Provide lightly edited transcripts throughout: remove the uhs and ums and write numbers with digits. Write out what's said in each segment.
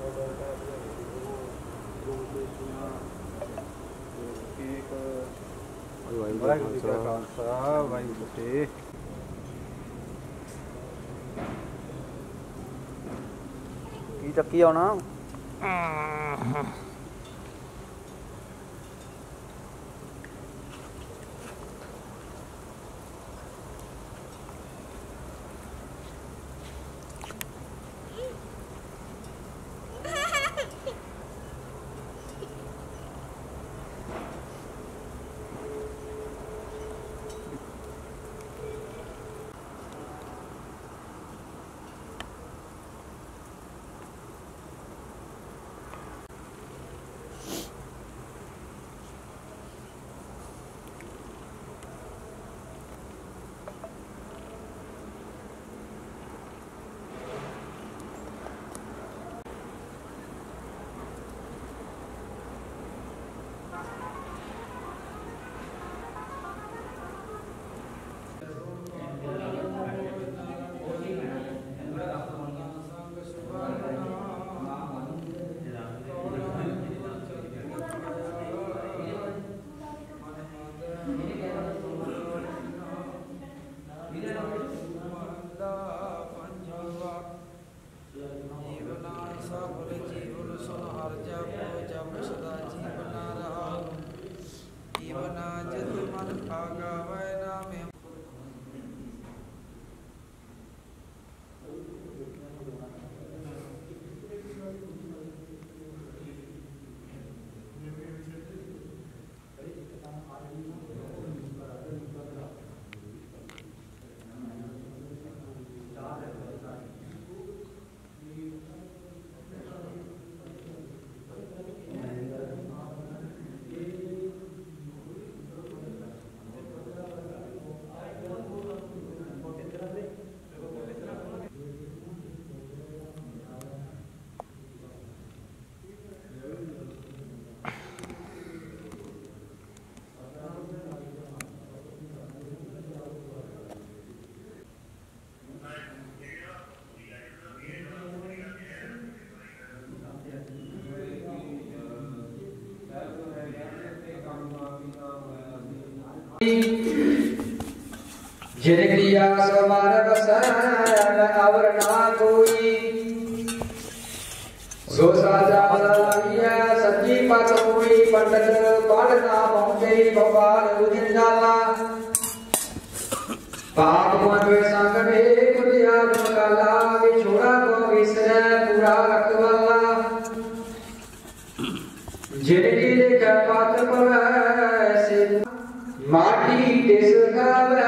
ਵਾਹਿਗੁਰੂ ਜੀ ਕਾ ਖਾਲਸਾ ਵਾਹਿਗੁਰੂ ਜੀ ਕੀ ਚੱਕੀ ਆਉਣਾ जिनक्रिया समार अवर ना कोई सो साजा लागिया सच्ची पत हुई पंडित पढ़ ना पहुंचे भगवान उदिन जाला पाप मन संग में कुलिया काला विछोड़ा को विसरे पूरा रखवाला जिनकी लिखा पात्र पर से माटी तिस गावे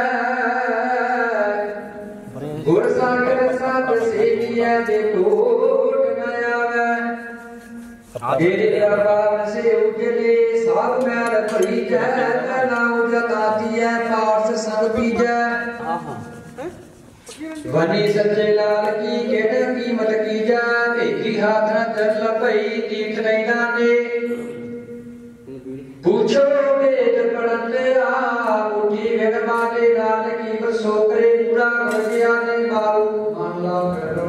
गुर सागर सत सेविया जे टोट न आवे तेरे दरबार से उजले साध मैल भरी जय ना उजताती है पार्स संग पीजै वनी सच्चे लाल की केड़ कीमत की जा भेजी हाथ न धर लपई तीर्थ नहीं दाने पूछो वेद पढ़ते आ उठी वेद माते नाथ की बसो करे पूरा हो गया ने बाबू मान ला करो